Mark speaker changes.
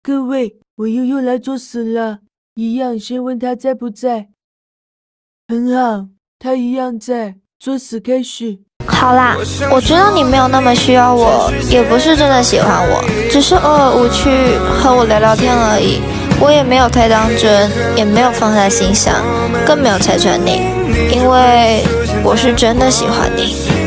Speaker 1: 各位，我又来作死了，一样先问他在不在。很好，他一样在，作死开始。
Speaker 2: 好啦，我知道你没有那么需要我，也不是真的喜欢我，只是偶尔无趣和我聊聊天而已。我也没有太当真，也没有放在心上，更没有拆穿你，因为我是真的喜欢你。